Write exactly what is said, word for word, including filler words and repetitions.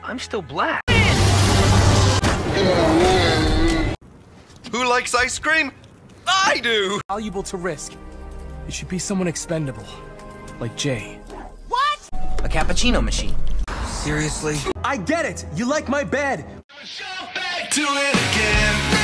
I'm still black. Who likes ice cream? I do! Valuable to risk. It should be someone expendable. Like Jay. What? A cappuccino machine. Seriously? I get it! You like my bed! Do it again.